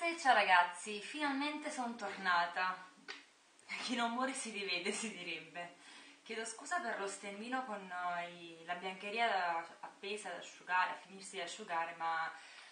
ragazze, ciao ragazzi, finalmente sono tornata. Chi non muore si rivede, si direbbe. Chiedo scusa per lo stendino con la biancheria appesa ad asciugare, a finirsi di asciugare, ma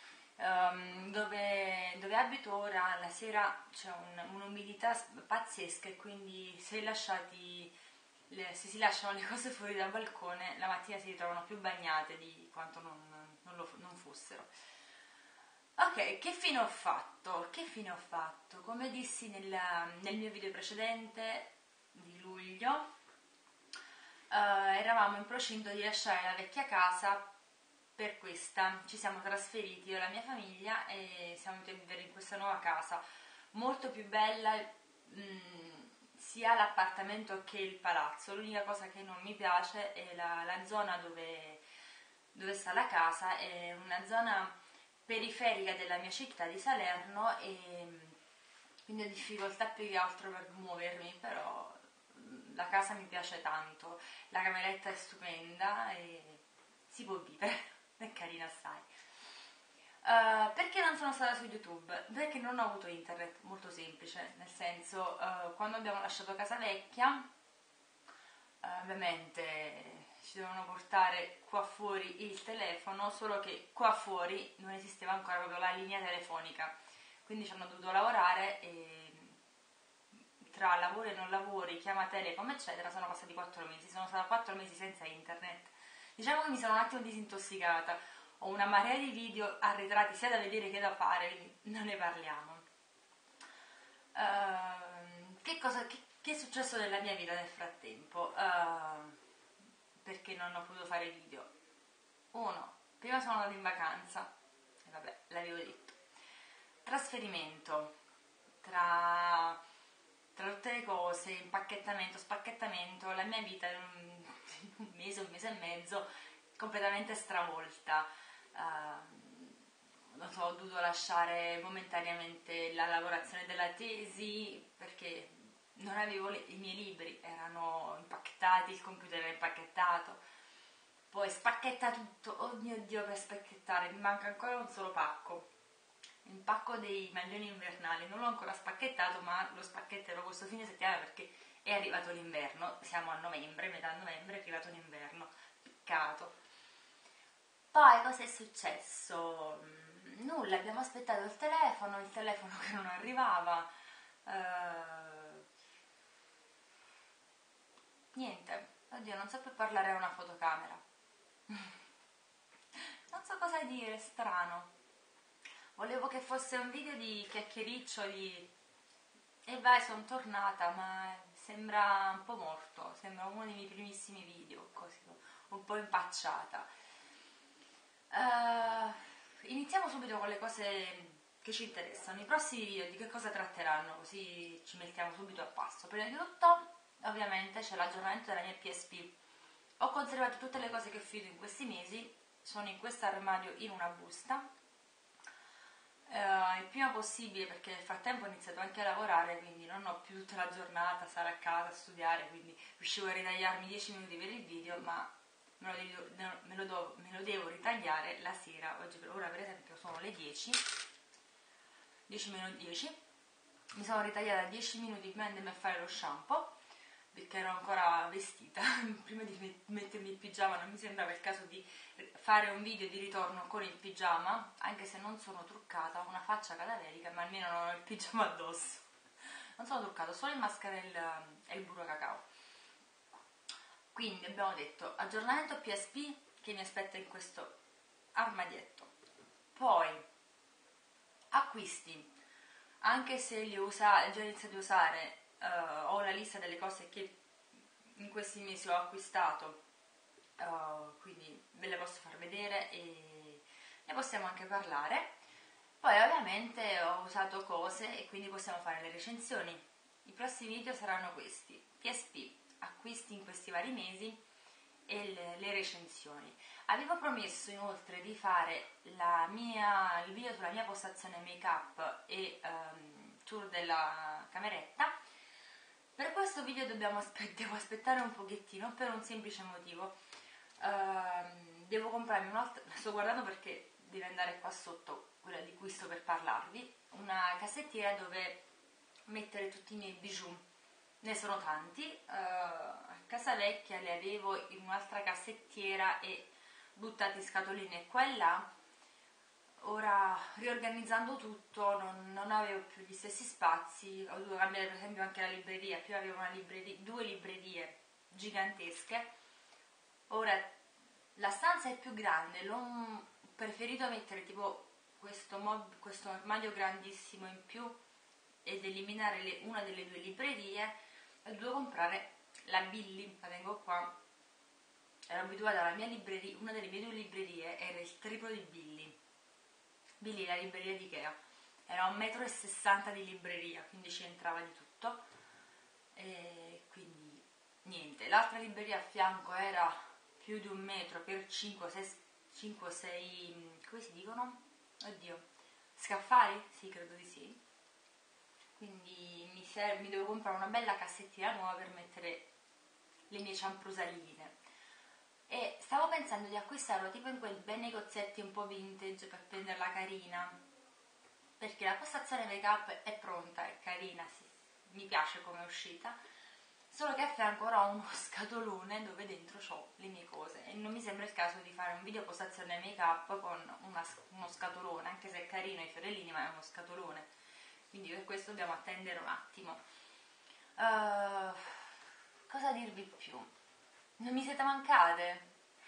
dove abito ora la sera c'è un'umidità pazzesca e quindi se si lasciano le cose fuori dal balcone la mattina si ritrovano più bagnate di quanto non fossero. Ok, che fine ho fatto? Che fine ho fatto? Come dissi nel mio video precedente di luglio, eravamo in procinto di lasciare la vecchia casa per questa. Ci siamo trasferiti io e la mia famiglia e siamo venuti a vivere in questa nuova casa, molto più bella, sia l'appartamento che il palazzo. L'unica cosa che non mi piace è la zona dove sta la casa, è una zona periferica della mia città di Salerno e quindi ho difficoltà più che altro per muovermi, però la casa mi piace tanto, la cameretta è stupenda e si può vivere, è carina assai. Perché non sono stata su YouTube? Perché non ho avuto internet, molto semplice, nel senso quando abbiamo lasciato casa vecchia ovviamente ci dovevano portare qua fuori il telefono, solo che qua fuori non esisteva ancora proprio la linea telefonica, quindi ci hanno dovuto lavorare e tra lavori e non lavori, chiama Telecom eccetera, sono passati 4 mesi, sono stata 4 mesi senza internet. Diciamo che mi sono un attimo disintossicata, ho una marea di video arretrati sia da vedere che da fare, quindi non ne parliamo. Che è successo nella mia vita nel frattempo? Perché non ho potuto fare video? Uno, prima sono andata in vacanza, e vabbè, l'avevo detto. Trasferimento, tra tutte le cose, impacchettamento, spacchettamento, la mia vita in un mese e mezzo, completamente stravolta. Non so, ho dovuto lasciare momentaneamente la lavorazione della tesi perché non avevo i miei libri, erano impacchettati, il computer era impacchettato, poi spacchetta tutto, oh mio Dio, per spacchettare, mi manca ancora un solo pacco, il pacco dei maglioni invernali, non l'ho ancora spacchettato ma lo spacchetterò questo fine settimana perché è arrivato l'inverno, siamo a novembre, metà novembre è arrivato l'inverno, peccato. Poi cosa è successo? Nulla, abbiamo aspettato il telefono che non arrivava, niente, oddio, non so più parlare a una fotocamera. Non so cosa dire, strano. Volevo che fosse un video di chiacchiericcioli e vai, sono tornata, ma sembra un po' morto, sembra uno dei miei primissimi video, così, un po' impacciata. Iniziamo subito con le cose che ci interessano. I prossimi video di che cosa tratteranno, così ci mettiamo subito a passo. Prima di tutto, ovviamente, c'è l'aggiornamento della mia PSP. Ho conservato tutte le cose che ho finito in questi mesi, sono in questo armadio in una busta. Il prima possibile perché nel frattempo ho iniziato anche a lavorare, quindi non ho più tutta la giornata a stare a casa a studiare, quindi riuscivo a ritagliarmi 10 minuti per il video, ma me lo devo ritagliare la sera. Ora per esempio sono le 10 meno 10, mi sono ritagliata 10 minuti prima di andarmi a fare lo shampoo perché ero ancora vestita. Prima di mettermi il pigiama non mi sembrava il caso di fare un video di ritorno con il pigiama, anche se non sono truccata, ho una faccia cadaverica ma almeno non ho il pigiama addosso. Non sono truccata, solo il mascara e il burro cacao. Quindi abbiamo detto aggiornamento PSP che mi aspetta in questo armadietto. Poi acquisti, anche se li ho già iniziati a usare, ho la lista delle cose che in questi mesi ho acquistato, quindi ve le posso far vedere e ne possiamo anche parlare. Poi ovviamente ho usato cose e quindi possiamo fare le recensioni. I prossimi video saranno questi: PSP, acquisti in questi vari mesi e le recensioni. Avevo promesso inoltre di fare il video sulla mia postazione make up e tour della cameretta. Per questo video devo aspettare un pochettino per un semplice motivo. Devo comprarmi un'altra, sto guardando perché deve andare qua sotto, quella di cui sto per parlarvi, una cassettiera dove mettere tutti i miei bijou. Ne sono tanti, a casa vecchia le avevo in un'altra cassettiera e buttate in scatoline qua e là. Ora, riorganizzando tutto, non avevo più gli stessi spazi, ho dovuto cambiare per esempio anche la libreria, prima avevo due librerie gigantesche, ora la stanza è più grande, l'ho preferito mettere tipo questo armadio grandissimo in più ed eliminare una delle due librerie e ho dovuto comprare la Billy, la tengo qua, ero abituata alla mia libreria, una delle mie due librerie era il triplo di Billy. Billy, la libreria di Ikea, era 1,60 m di libreria, quindi ci entrava di tutto, e quindi niente. L'altra libreria a fianco era più di 1 metro per 5, 6, come si dicono? Oddio, scaffali? Sì, credo di sì. Quindi mi devo comprare una bella cassettina nuova per mettere le mie cianfrusaglie. E stavo pensando di acquistarlo tipo in quei bei negozietti un po' vintage per prenderla carina, perché la postazione make up è pronta, è carina, sì, mi piace come è uscita, solo che a fianco ora ho uno scatolone dove dentro ho le mie cose e non mi sembra il caso di fare un video postazione make up con uno scatolone, anche se è carino i fiorellini, ma è uno scatolone, quindi per questo dobbiamo attendere un attimo. Cosa dirvi più? Non mi siete mancate?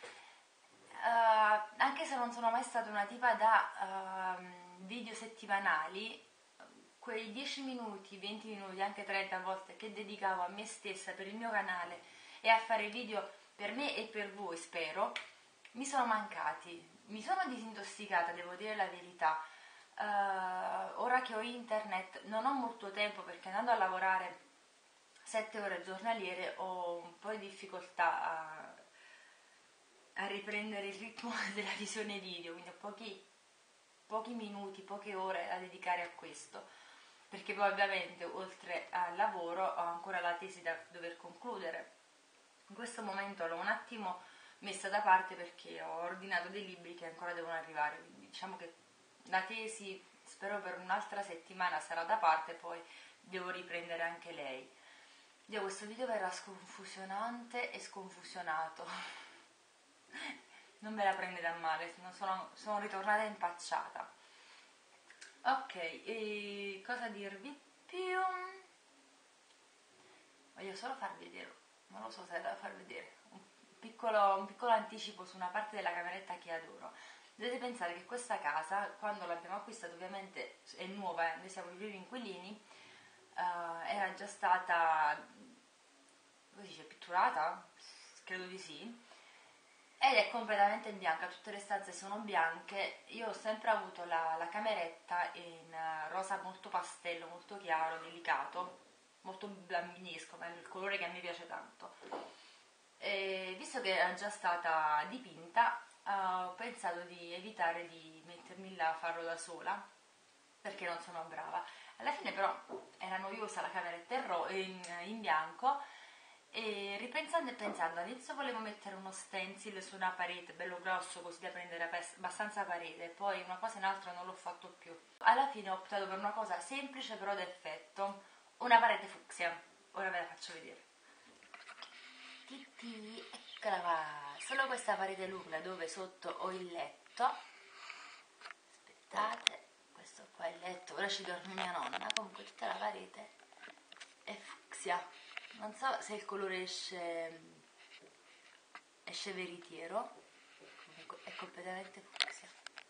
Anche se non sono mai stata una tipa da video settimanali, quei 10 minuti, 20 minuti, anche 30 a volte che dedicavo a me stessa per il mio canale e a fare video per me e per voi, spero, mi sono mancati. Mi sono disintossicata, devo dire la verità. Ora che ho internet non ho molto tempo perché andando a lavorare 7 ore giornaliere ho un po' di difficoltà a riprendere il ritmo della visione video, quindi ho pochi minuti, poche ore da dedicare a questo, perché poi ovviamente oltre al lavoro ho ancora la tesi da dover concludere. In questo momento l'ho un attimo messa da parte perché ho ordinato dei libri che ancora devono arrivare, quindi diciamo che la tesi spero per un'altra settimana sarà da parte, poi devo riprendere anche lei. Dio, questo video verrà sconfusionante e sconfusionato. Non ve la prendete a male, sono ritornata impacciata. Ok, e cosa dirvi più? Voglio solo farvi vedere, non lo so se è da far vedere, un piccolo anticipo su una parte della cameretta che adoro. Dovete pensare che questa casa, quando l'abbiamo acquistata, ovviamente è nuova, noi siamo i primi inquilini, era già stata, come si dice, pitturata? Credo di sì. Ed è completamente bianca, tutte le stanze sono bianche. Io ho sempre avuto la cameretta in rosa molto pastello, molto chiaro, delicato, molto bambinesco, ma è il colore che a me piace tanto. E visto che era già stata dipinta, ho pensato di evitare di mettermi là a farlo da sola, perché non sono brava. Alla fine però era noiosa la cameretta in bianco, e ripensando e pensando, all'inizio volevo mettere uno stencil su una parete bello grosso così da prendere abbastanza parete, poi una cosa in altra non l'ho fatto più. Alla fine ho optato per una cosa semplice però d'effetto, una parete fucsia. Ora ve la faccio vedere. Titti, eccola qua, solo questa parete lunga dove sotto ho il letto. Aspettate, questo qua è il letto, ora ci dorme mia nonna, comunque tutta la parete è fucsia. Non so se il colore esce veritiero, comunque è completamente fucsia.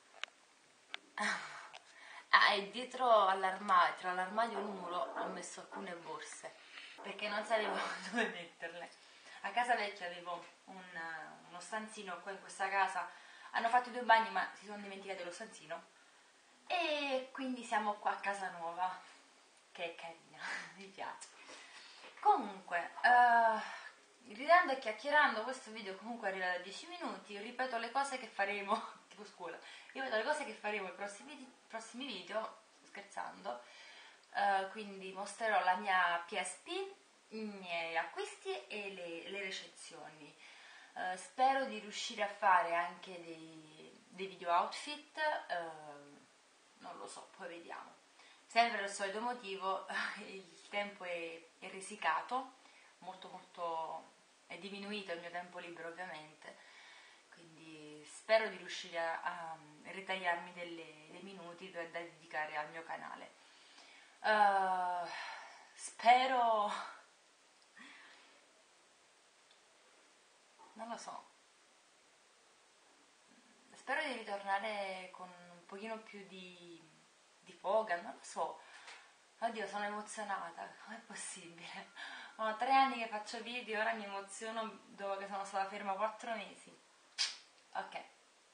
E dietro all'armadio, tra l'armadio e il muro, ho messo alcune borse, perché non sapevo dove metterle. A casa vecchia avevo uno stanzino qua in questa casa, hanno fatto 2 bagni ma si sono dimenticati lo stanzino, e quindi siamo qua a casa nuova, che è carina, mi piace. Comunque, ridendo e chiacchierando, questo video comunque arriva da 10 minuti, ripeto le cose che faremo, tipo scuola, ripeto le cose che faremo ai prossimi video, sto scherzando, quindi mostrerò la mia PSP, i miei acquisti e le recensioni. Spero di riuscire a fare anche dei video outfit, non lo so, poi vediamo. Sempre il solito motivo, il tempo è risicato, molto molto è diminuito il mio tempo libero ovviamente, quindi spero di riuscire a ritagliarmi dei minuti da dedicare al mio canale. Spero, non lo so, spero di ritornare con un pochino più di foga, non lo so. Oddio, sono emozionata, com'è possibile? Ho 3 anni che faccio video e ora mi emoziono dopo che sono stata ferma 4 mesi. Ok.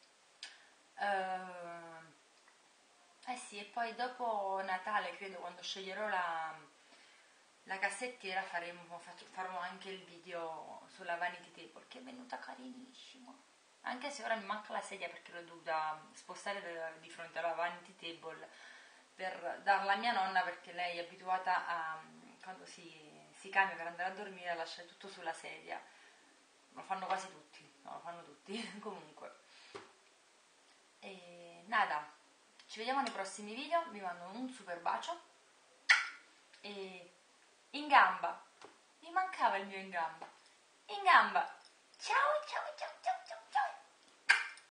Eh sì, e poi dopo Natale, credo, quando sceglierò la cassettiera, farò anche il video sulla vanity table, che è venuta carinissima. Anche se ora mi manca la sedia perché l'ho dovuta spostare di fronte alla vanity table per darla a mia nonna, perché lei è abituata a, quando si cambia per andare a dormire, a lasciare tutto sulla sedia. Lo fanno quasi tutti, no, lo fanno tutti, comunque. E nada, ci vediamo nei prossimi video, vi mando un super bacio e in gamba, mi mancava il mio in gamba, ciao ciao ciao ciao.